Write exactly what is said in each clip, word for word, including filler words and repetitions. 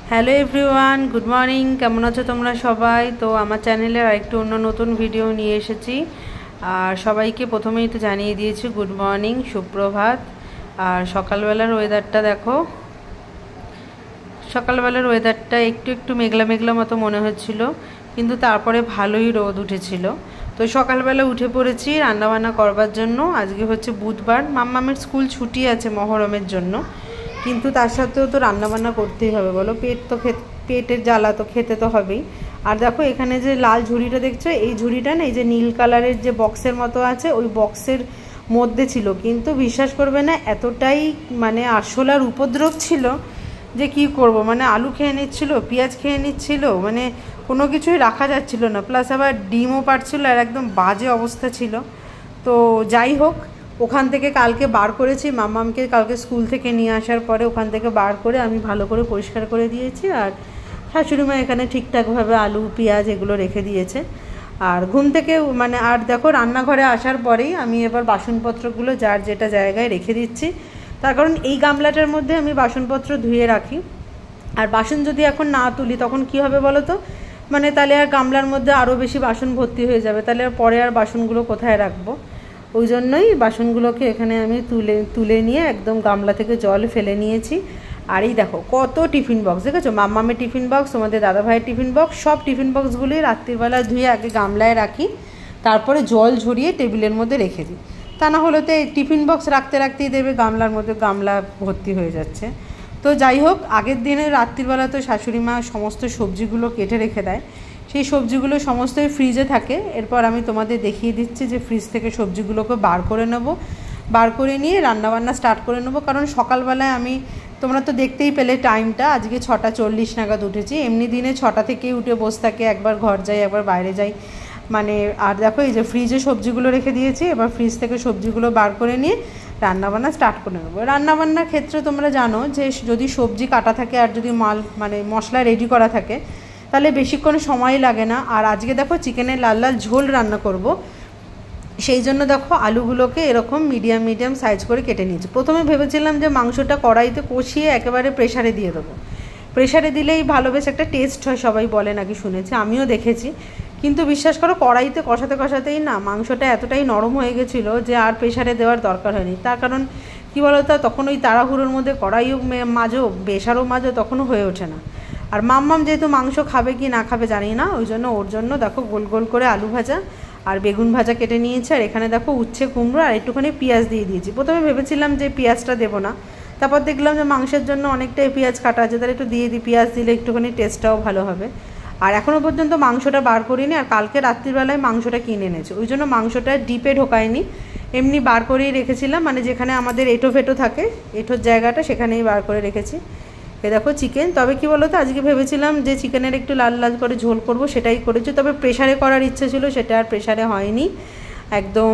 Hello everyone, good morning. কেমন আছো তোমরা সবাই? তো আমার চ্যানেলে আরেকটু অন্য নতুন ভিডিও নিয়ে এসেছি। আর সবাইকে প্রথমেই তো জানিয়ে দিয়েছি গুড মর্নিং, সুপ্রভাত। আর সকালবেলার ওয়েদারটা দেখো, সকালবেলার ওয়েদারটা একটু একটু মেঘলা মেঘলা মতো মনে হচ্ছিল, কিন্তু তারপরে ভালোই রোদ উঠেছিল। তো সকালবেলা উঠে পড়েছি রান্নাবান্না করবার জন্য। আজকে হচ্ছে বুধবার, মাম্মামের স্কুল ছুটি আছে মহরমের জন্য, কিন্তু তার সাথেও তো রান্নাবান্না করতেই হবে, বলো। পেট তো পেটের জ্বালা তো খেতে তো হবেই। আর দেখো এখানে যে লাল ঝুড়িটা দেখছো, এই ঝুড়িটা না, এই যে নীল কালারের যে বক্সের মতো আছে, ওই বক্সের মধ্যে ছিল। কিন্তু বিশ্বাস করবে না, এতটাই মানে আরশোলার উপদ্রব ছিল যে কি করব, মানে আলু খেয়ে নিচ্ছিল, পেঁয়াজ খেয়ে নিচ্ছিল, মানে কোনো কিছুই রাখা যাচ্ছিল না। প্লাস আবার ডিমও পাড়ছিল, আর একদম বাজে অবস্থা ছিল। তো যাই হোক, ওখান থেকে কালকে বার করেছি মাম্মামকে, কালকে স্কুল থেকে নিয়ে আসার পরে ওখান থেকে বার করে আমি ভালো করে পরিষ্কার করে দিয়েছি। আর শাশুড়িমা এখানে ঠিকঠাকভাবে আলু পেঁয়াজ এগুলো রেখে দিয়েছে। আর ঘুম থেকে মানে আর দেখো রান্নাঘরে আসার পরেই আমি এবার বাসনপত্রগুলো যার যেটা জায়গায় রেখে দিচ্ছি। তার কারণ এই গামলাটার মধ্যে আমি বাসনপত্র ধুয়ে রাখি। আর বাসন যদি এখন না তুলি তখন কি হবে বলো তো, মানে তাহলে আর গামলার মধ্যে আরও বেশি বাসন ভর্তি হয়ে যাবে, তাহলে আর পরে আর বাসনগুলো কোথায় রাখবো। ওই জন্যই বাসনগুলোকে এখানে আমি তুলে তুলে নিয়ে একদম গামলা থেকে জল ফেলে নিয়েছি। আর এই দেখো কত টিফিন বক্স দেখেছো, মাম্মামের টিফিন বক্স, তোমাদের দাদাভাইয়ের টিফিন বক্স, সব টিফিন বক্সগুলি রাত্রিবেলা ধুয়ে আগে গামলায় রাখি, তারপরে জল ঝরিয়ে টেবিলের মধ্যে রেখে দিই। তা না হলে তো এই টিফিন বক্স রাখতে রাখতেই দেবে গামলার মধ্যে গামলা ভর্তি হয়ে যাচ্ছে। তো যাই হোক, আগের দিনে রাত্রিবেলা তো শাশুড়ি মা সমস্ত সবজিগুলো কেটে রেখে দেয়, সেই সবজিগুলো সমস্তই ফ্রিজে থাকে। এরপর আমি তোমাদের দেখিয়ে দিচ্ছি যে ফ্রিজ থেকে সবজিগুলোকে বার করে নেব, বার করে নিয়ে রান্নাবান্না স্টার্ট করে নেব। কারণ সকালবেলায় আমি, তোমরা তো দেখতেই পেলে টাইমটা, আজকে ছটা চল্লিশ নাগাদ উঠেছি। এমনি দিনে ছটা থেকেই উঠে বসে থাকে, একবার ঘর যাই একবার বাইরে যাই মানে। আর দেখো এই যে ফ্রিজে সবজিগুলো রেখে দিয়েছি, এবার ফ্রিজ থেকে সবজিগুলো বার করে নিয়ে রান্নাবান্না স্টার্ট করে নেবো। রান্নাবান্নার ক্ষেত্রে তোমরা জানো যে যদি সবজি কাটা থাকে আর যদি মাল মানে মশলা রেডি করা থাকে তাহলে বেশিক্ষণ সময় লাগে না। আর আজকে দেখো চিকেনের লাল লাল ঝোল রান্না করব, সেই জন্য দেখো আলুগুলোকে এরকম মিডিয়াম মিডিয়াম সাইজ করে কেটে নিয়েছি। প্রথমে ভেবেছিলাম যে মাংসটা কড়াইতে কষিয়ে একেবারে প্রেশারে দিয়ে দেবো, প্রেশারে দিলেই ভালো বেশ একটা টেস্ট হয়, সবাই বলে নাকি, শুনেছি, আমিও দেখেছি। কিন্তু বিশ্বাস করো কড়াইতে কষাতে কষাতেই না মাংসটা এতটাই নরম হয়ে গেছিলো যে আর প্রেশারে দেওয়ার দরকার হয়নি। তার কারণ কী বলো তো, তখন ওই তাড়াহুড়োর মধ্যে কড়াইও মাজো প্রেশারও মাজো, তখনও হয়ে ওঠে না। আর মাম্মাম যেহেতু মাংস খাবে কি না খাবে জানি না, ওই জন্য ওর জন্য দেখো গোল গোল করে আলু ভাজা আর বেগুন ভাজা কেটে নিয়েছে। আর এখানে দেখো উচ্ছে কুমড়ো আর একটুখানি পেঁয়াজ দিয়ে দিয়েছি। প্রথমে ভেবেছিলাম যে পেঁয়াজটা দেবো না, তারপর দেখলাম যে মাংসের জন্য অনেকটাই পেঁয়াজ কাটা আছে, তাহলে একটু দিয়ে দিই, পেঁয়াজ দিলে একটুখানি টেস্টটাও ভালো হবে। আর এখনও পর্যন্ত মাংসটা বার করিনি, আর কালকে রাত্রিবেলায় মাংসটা কিনে এনেছি, ওই জন্য মাংসটা ডিপে ঢোকায়নি, এমনি বার করেই রেখেছিলাম, মানে যেখানে আমাদের এঁটো ফেটো থাকে, এঁটোর জায়গাটা সেখানেই বার করে রেখেছি। এ দেখো চিকেন। তবে কি বলো তো, আজকে ভেবেছিলাম যে চিকেনের একটু লাল লাল করে ঝোল করব, সেটাই করেছি। তবে প্রেশারে করার ইচ্ছে ছিল, সেটা আর প্রেশারে হয়নি, একদম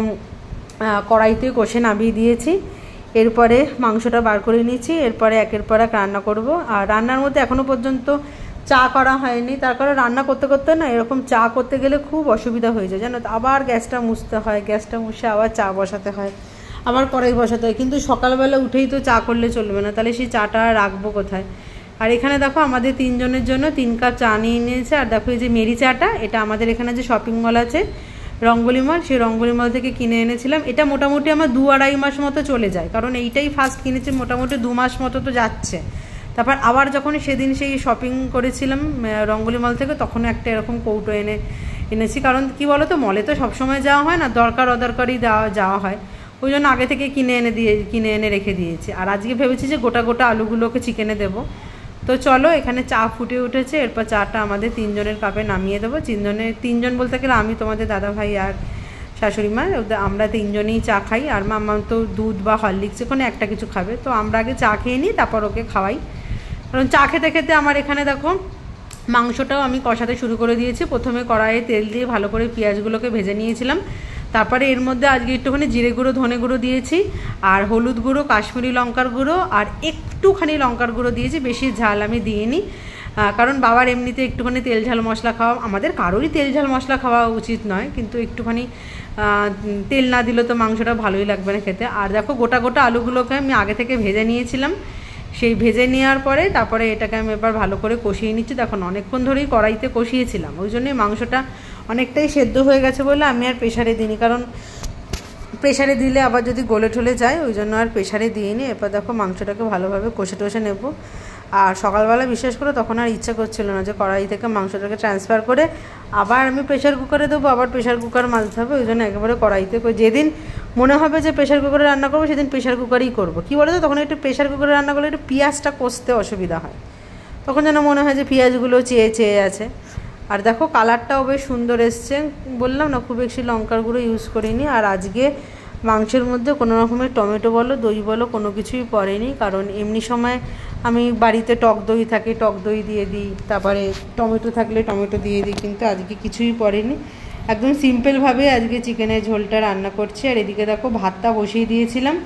কড়াইতে কষে নামিয়ে দিয়েছি। এরপরে মাংসটা বার করে নিয়েছি, এরপরে একের পর এক রান্না করব। আর রান্নার মধ্যে এখনও পর্যন্ত চা করা হয়নি, তার কারণ রান্না করতে করতে না এরকম চা করতে গেলে খুব অসুবিধা হয়ে যায়, জানো তো। আবার গ্যাসটা মুছতে হয়, গ্যাসটা মুছে আবার চা বসাতে হয়, আবার কড়াই বসাতে হয়। কিন্তু সকালবেলা উঠেই তো চা করলে চলবে না, তাহলে সেই চাটা রাখবো কোথায়। আর এখানে দেখো আমাদের তিনজনের জন্য তিন কাপ চা নিয়ে নিয়েছে। আর দেখো এই যে মেরি চাটা, এটা আমাদের এখানে যে শপিং মল আছে রঙ্গলি মল, সেই রঙ্গলি মল থেকে কিনে এনেছিলাম। এটা মোটামুটি আমার দু আড়াই মাস মতো চলে যায়, কারণ এইটাই ফার্স্ট কিনেছি, মোটামুটি দু মাস মতো তো যাচ্ছে। তারপর আবার যখন সেদিন সেই শপিং করেছিলাম রঙ্গলি মল থেকে, তখন একটা এরকম কৌটো এনে এনেছি। কারণ কি বলো তো, মলে তো সবসময় যাওয়া হয় না, দরকার অদরকারই যাওয়া যাওয়া হয়, ওই জন্য আগে থেকে কিনে এনে দিয়ে কিনে এনে রেখে দিয়েছি। আর আজকে ভেবেছি যে গোটা গোটা আলুগুলোকে চিকেনে দেবো। তো চলো, এখানে চা ফুটে উঠেছে, এরপর চাটা আমাদের তিনজনের কাপে নামিয়ে দেবো। তিনজনের তিনজন বলতে গেলে আমি, তোমাদের দাদাভাই আর শাশুড়ি মা, আমরা তিনজনেই চা খাই। আর মাম্মা তো দুধ বা হরলিক্স কোনো একটা কিছু খাবে, তো আমরা আগে চা খেয়ে নিই, তারপর ওকে খাওয়াই। কারণ চা খেতে খেতে আমার এখানে দেখো মাংসটাও আমি কষাতে শুরু করে দিয়েছি। প্রথমে কড়াইয়ে তেল দিয়ে ভালো করে পেঁয়াজগুলোকে ভেজে নিয়েছিলাম, তারপরে এর মধ্যে আজকে একটুখানি জিরে গুঁড়ো ধনে গুঁড়ো দিয়েছি, আর হলুদ গুঁড়ো কাশ্মীরি লঙ্কার গুঁড়ো আর একটুখানি লঙ্কার গুঁড়ো দিয়েছি, বেশি ঝাল আমি দিইনি। কারণ বাবার এমনিতে একটুখানি তেল ঝাল মশলা খাওয়া, আমাদের কারোরই তেল ঝাল মশলা খাওয়া উচিত নয়, কিন্তু একটুখানি তেল না দিলে তো মাংসটা ভালোই লাগবে না খেতে। আর দেখো গোটা গোটা আলুগুলোকে আমি আগে থেকে ভেজে নিয়েছিলাম, সেই ভেজে নেওয়ার পরে তারপরে এটাকে আমি এবার ভালো করে কষিয়ে নিচ্ছি। দেখুন অনেকক্ষণ ধরেই কড়াইতে কষিয়েছিলাম, ওই জন্যই মাংসটা অনেকটাই সেদ্ধ হয়ে গেছে বলে আমি আর প্রেশারে দিইনি, কারণ প্রেশারে দিলে আবার যদি গলে ঠলে যায় ওই জন্য আর প্রেশারে দিইনি। এরপর দেখো মাংসটাকে ভালোভাবে কষে টষে নেব। আর সকালবেলা বিশেষ করে তখন আর ইচ্ছা করছিল না যে কড়াই থেকে মাংসটাকে ট্রান্সফার করে আবার আমি প্রেশার কুকারে দেবো, আবার প্রেশার কুকার মাজতে হবে, ওই জন্য একেবারে কড়াইতে যেদিন মনে হবে যে প্রেশার কুকারে রান্না করবো সেদিন প্রেশার কুকারেই করবো। কী বলো তো, তখন একটু প্রেশার কুকারে রান্না করলে একটু পেঁয়াজটা কষতে অসুবিধা হয়, তখন যেন মনে হয় যে পেঁয়াজগুলো চেয়ে চেয়ে আছে। আর দেখো কালারটাও বেশ সুন্দর এসছে, বললাম না খুব বেশি লঙ্কার গুঁড়ো ইউজ করিনি। আর আজকে মাংসের মধ্যে কোনো রকমের টমেটো বলো দই বলো কোনো কিছুই পড়েনি, কারণ এমনি সময় আমি বাড়িতে টক দই থাকে টক দই দিয়ে দিই, তারপরে টমেটো থাকলে টমেটো দিয়ে দিই, কিন্তু আজকে কিছুই পড়েনি। একদম সিম্পলভাবে আজকে চিকেনের ঝোলটা রান্না করছি। আর এদিকে দেখো ভাতটা বসিয়ে দিয়েছিলাম,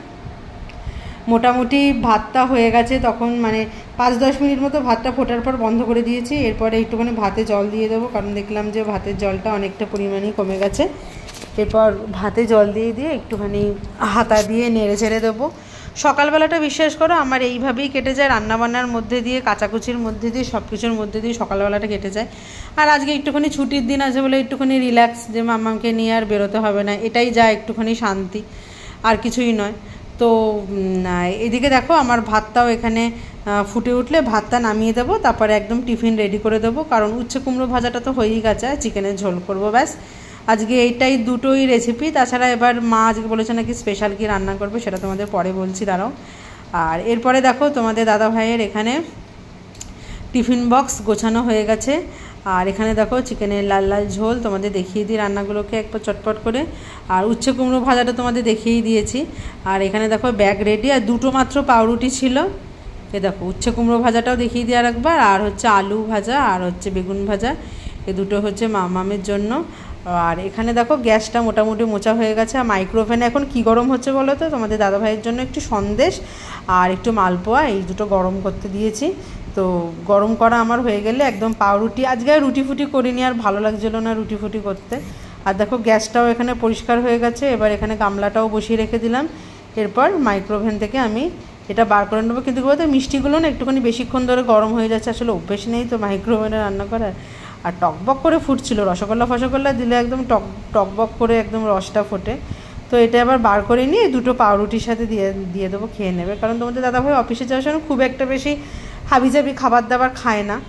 মোটামুটি ভাতটা হয়ে গেছে তখন, মানে পাঁচ দশ মিনিট মতো ভাতটা ফোটার পর বন্ধ করে দিয়েছি। এরপরে একটুখানি ভাতে জল দিয়ে দেবো, কারণ দেখলাম যে ভাতের জলটা অনেকটা পরিমাণেই কমে গেছে। এরপর ভাতে জল দিয়ে দিয়ে একটুখানি হাতা দিয়ে নেড়ে ছেড়ে দেবো। সকালবেলাটা বিশ্বাস করো আমার এইভাবেই কেটে যায়, রান্নাবান্নার মধ্যে দিয়ে কাচাকুচির মধ্যে দিয়ে সব কিছুর মধ্যে দিয়ে সকালবেলাটা কেটে যায়। আর আজকে একটুখানি ছুটির দিন আছে বলে একটুখানি রিল্যাক্স, যে মাম্মাকে নিয়ে আর বেরোতে হবে না, এটাই যা একটুখানি শান্তি, আর কিছুই নয়। তো এদিকে দেখো আমার ভাতটাও এখানে ফুটে উঠলে ভাতটা নামিয়ে দেবো, তারপরে একদম টিফিন রেডি করে দেবো, কারণ উচ্ছে কুমড়ো ভাজাটা তো হয়েই গেছে, চিকেনের ঝোল করবো ব্যাস। আজকে এইটাই দুটোই রেসিপি, তাছাড়া এবার মা আজকে বলেছে নাকি স্পেশাল কি রান্না করবে সেটা তোমাদের পরে বলছি, দাঁড়াও। আর এরপরে দেখো তোমাদের দাদা ভাইয়ের এখানে টিফিন বক্স গোছানো হয়ে গেছে। আর এখানে দেখো চিকেনের লাল লাল ঝোল তোমাদের দেখিয়ে দিই রান্নাগুলোকে একবার চটপট করে, আর উচ্ছে কুমড়ো ভাজাটা তোমাদের দেখিয়েই দিয়েছি। আর এখানে দেখো ব্যাগ রেডি, আর দুটো মাত্র পাউরুটি ছিল। এ দেখো উচ্ছে কুমড়ো ভাজাটাও দেখিয়ে দিয়ে আর একবার, আর হচ্ছে আলু ভাজা আর হচ্ছে বেগুন ভাজা, এ দুটো হচ্ছে মামামের জন্য। আর এখানে দেখো গ্যাসটা মোটামুটি মোচা হয়ে গেছে। আর মাইক্রোওভেনে এখন কি গরম হচ্ছে বলো তো, তোমাদের দাদাভাইয়ের জন্য একটু সন্দেশ আর একটু মালপোয়া এই দুটো গরম করতে দিয়েছি। তো গরম করা আমার হয়ে গেলে একদম পাউরুটি, আজকে রুটি ফুটি করিনি, আর ভালো লাগছিল না রুটি ফুটি করতে। আর দেখো গ্যাসটাও এখানে পরিষ্কার হয়ে গেছে। এবার এখানে গামলাটাও বসিয়ে রেখে দিলাম, এরপর মাইক্রোওভেন থেকে আমি এটা বার করে নেবো। কিন্তু বলতে মিষ্টিগুলো না একটুখানি বেশিক্ষণ ধরে গরম হয়ে যাচ্ছে, আসলে অভ্যেস নেই তো মাইক্রোওভেনে রান্না করার। আর টকবক করে ফুটছিল, রসগোল্লা ফসগোল্লা দিলে একদম টক টকবক করে একদম রসটা ফোটে। তো এটা আবার বার করে নিয়ে দুটো পাউরুটির সাথে দিয়ে দিয়ে দেবো, খেয়ে নেবে, কারণ তোমাদের দাদাভাই অফিসে যাওয়ার সময় খুব একটা বেশি হাবিজাবি খাবার দাবার খায় না।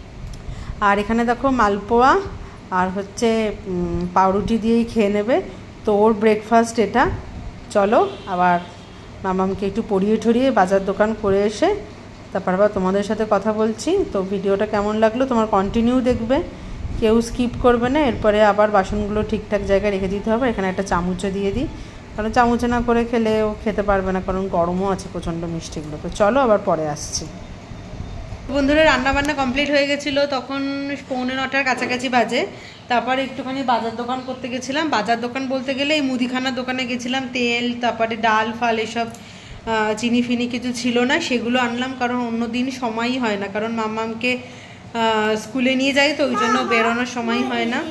আর এখানে দেখো মালপোয়া আর হচ্ছে পাউরুটি দিয়েই খেয়ে নেবে। তো ওর ব্রেকফাস্ট এটা। চলো আবার মামামকে একটু পরিয়ে ঠরিয়ে বাজার দোকান করে এসে তারপর আবার তোমাদের সাথে কথা বলছি। তো ভিডিওটা কেমন লাগলো তোমার কন্টিনিউ দেখবে, কেউ স্কিপ করবে না। এরপরে আবার বাসনগুলো ঠিকঠাক জায়গায় রেখে দিতে হবে। এখানে একটা চামচও দিয়ে দিই, কারণ চামচে না করে খেলে ও খেতে পারবে না, কারণ গরমও আছে প্রচণ্ড মিষ্টিগুলো। তো চলো আবার পরে আসছি। বন্ধুরা রান্নাবান্না কমপ্লিট হয়ে গেছিলো, তখন পৌনে নটার কাছাকাছি বাজে। তারপরে একটুখানি বাজার দোকান করতে গেছিলাম। বাজার দোকান বলতে গেলে এই মুদিখানার দোকানে গেছিলাম, তেল তারপরে ডাল ফাল এসব চিনি ফিনি কিছু ছিল না, সেগুলো আনলাম, কারণ অন্য দিন সময়ই হয় না, কারণ মামামকে স্কুলে নিয়ে যাই তো ওই জন্য বেরোনোর সময় হয় না।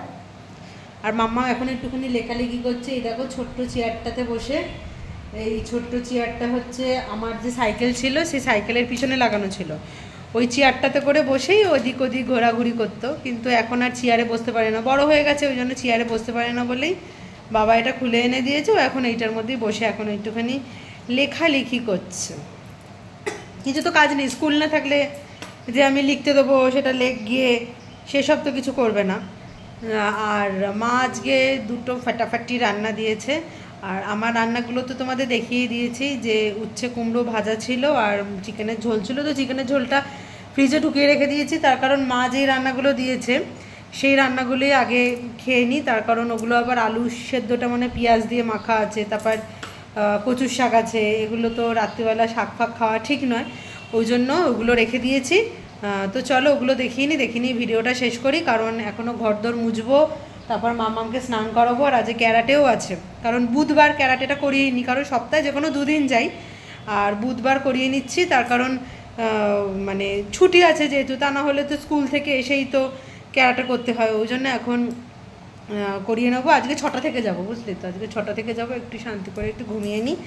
আর মাম্মা এখন একটুখানি লেখালেখি করছে। এই দেখো ছোট্ট চেয়ারটাতে বসে, এই ছোট্ট চেয়ারটা হচ্ছে আমার যে সাইকেল ছিল সেই সাইকেলের পিছনে লাগানো ছিল, ওই চেয়ারটাতে করে বসেই ওদিক ওদিক ঘোরাঘুরি করতো। কিন্তু এখন আর চেয়ারে বসতে পারে না, বড় হয়ে গেছে ওই জন্য চেয়ারে বসতে পারে না বলেই বাবা এটা খুলে এনে দিয়েছে। ও এখন এইটার মধ্যেই বসে এখন একটুখানি লেখালেখি করছে। কিছু তো কাজ নেই, স্কুল না থাকলে যে আমি লিখতে দেবো সেটা লেখ গিয়ে সেসব তো কিছু করবে না। আর মা আজকে দুটো ফাটাফাটি রান্না দিয়েছে। আর আমার রান্নাগুলো তো তোমাদের দেখিয়ে দিয়েছি, যে উচ্ছে কুমড়ো ভাজা ছিল আর চিকেনের ঝোল ছিল। তো চিকেনের ঝোলটা ফ্রিজে ঢুকিয়ে রেখে দিয়েছি, তার কারণ মা যেই রান্নাগুলো দিয়েছে সেই রান্নাগুলোই আগে খেয়ে নিই, তার কারণ ওগুলো আবার আলু সেদ্ধটা মানে পেঁয়াজ দিয়ে মাখা আছে, তারপর কচুর শাক আছে, এগুলো তো রাত্রিবেলা শাক ফাক খাওয়া ঠিক নয়, ওই জন্য ওগুলো রেখে দিয়েছি। তো চলো ওগুলো দেখিয়ে নিই, দেখিনি ভিডিওটা শেষ করি, কারণ এখনও ঘরদোর মুছবো, তারপর মামামকে স্নান করাবো। আর আজকে ক্যারাটেও আছে, কারণ বুধবার ক্যারাটেটা করিয়ে নিই, কারণ সপ্তাহে যে কোনো দুদিন যাই, আর বুধবার করিয়ে নিচ্ছি, তার কারণ মানে ছুটি আছে যেহেতু, তা না হলে তো স্কুল থেকে এসেই তো ক্যারাটে করতে হয়, ওই জন্য এখন করিয়ে নেবো। আজকে ছটা থেকে যাব, বুঝলি তো, আজকে ছটা থেকে যাব, একটু শান্তি করে একটু ঘুমিয়ে নিই।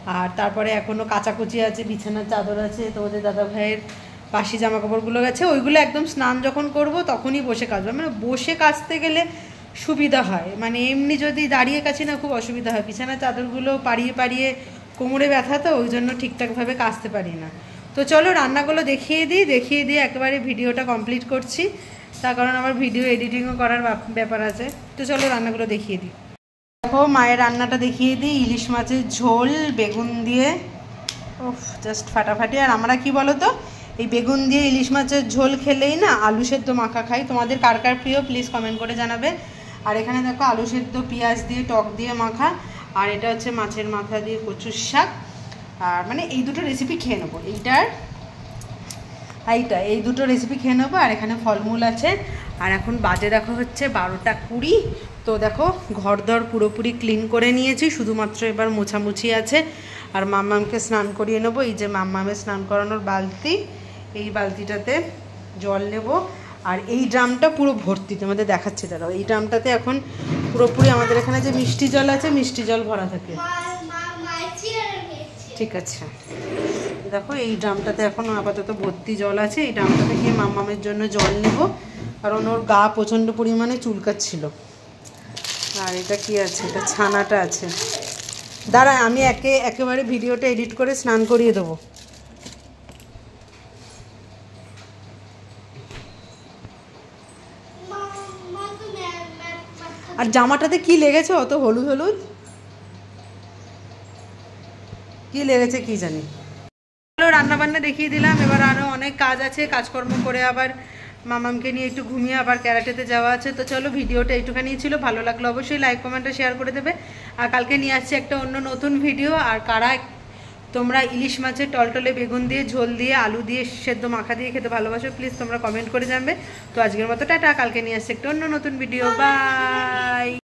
আর তারপরে এখনও কাচাকুচি আছে, বিছানার চাদর আছে, তোমাদের দাদা ভাইয়ের বাসি জামা কাপড়গুলো গেছে, ওইগুলো একদম স্নান যখন করব তখনই বসে কাচবো। মানে বসে কাচতে গেলে সুবিধা হয়, মানে এমনি যদি দাঁড়িয়ে কাচি না খুব অসুবিধা হয়। বিছানার চাদরগুলো পাড়িয়ে পাড়িয়ে কোমরে ব্যথা, তো ওই জন্য ঠিকঠাকভাবে কাচতে পারি না। তো চলো রান্নাগুলো দেখিয়ে দিই, দেখিয়ে দিয়ে একেবারে ভিডিওটা কমপ্লিট করছি, তার কারণ আমার ভিডিও এডিটিংও করার ব্যাপার আছে। তো চলো রান্নাগুলো দেখিয়ে দিই। দেখো মায়ের রান্নাটা দেখিয়ে দিই, ইলিশ মাছের ঝোল বেগুন দিয়ে, ওফ জাস্ট ফাটাফাটি। আর আমরা কি বলো তো, এই বেগুন দিয়ে ইলিশ মাছের ঝোল খেলেই না আলু সেদ্ধ মাখা খাই। তোমাদের কার কার প্রিয় প্লিজ কমেন্ট করে জানাবে। আর এখানে দেখো আলু সেদ্ধ পেঁয়াজ দিয়ে টক দিয়ে মাখা, আর এটা হচ্ছে মাছের মাথা দিয়ে কচুর শাক। আর মানে এই দুটো রেসিপি খেয়ে নেবো, এইটার এইটা এই দুটো রেসিপি খেয়ে নেবো। আর এখানে ফলমূল আছে। আর এখন বাজে দেখো হচ্ছে বারোটা কুড়ি। তো দেখো ঘরদর পুরোপুরি ক্লিন করে নিয়েছি, শুধুমাত্র এবার মোছামুছি আছে। আর মাম্মামকে স্নান করিয়ে নেবো। এই যে মাম্মামের স্নান করানোর বালতি, এই বালতিটাতে জল নেব। আর এই ড্রামটা পুরো ভর্তি, তোমাদের দেখাচ্ছি দাঁড়াও। এই ড্রামটাতে এখন পুরোপুরি আমাদের এখানে যে মিষ্টি জল আছে, মিষ্টি জল ভরা থাকে। ঠিক আছে, দেখো এই ড্রামটাতে এখন আপাতত ভর্তি জল আছে। এই ড্রামটাতে গিয়ে মাম্মামের জন্য জল নেব, কারণ ওর গা প্রচণ্ড পরিমাণে চুলকাচ্ছিল। আর এটা কি আছে, এটা ছানাটা আছে। দাঁড়া আমি একে একেবারে ভিডিওটা এডিট করে স্নান করিয়ে দেবো। আর জামাটাতে কি লেগেছে অত হলুদ হলুদ, কি লেগেছে কি জানি। রান্না বান্না দেখিয়ে দিলাম। এবার আরও অনেক কাজ আছে, কাজকর্ম করে আবার মামামকে নিয়ে একটু ঘুমিয়ে আবার ক্যারাটেতে যাওয়া আছে। তো চলো ভিডিওটা এইটুখানি ছিল, ভালো লাগলো অবশ্যই লাইক কমেন্টে শেয়ার করে দেবে। আর কালকে নিয়ে আসছি একটা অন্য নতুন ভিডিও। আর কারা তোমরা ইলিশ মাছের টলটলে বেগুন দিয়ে ঝোল দিয়ে আলু দিয়ে সেদ্ধ মাখা দিয়ে খেতে ভালোবাসো প্লিজ তোমরা কমেন্ট করে জানবে। তো আজকের মতো টাটা, কালকে নিয়ে আসছি একটা অন্য নতুন ভিডিও, বাই।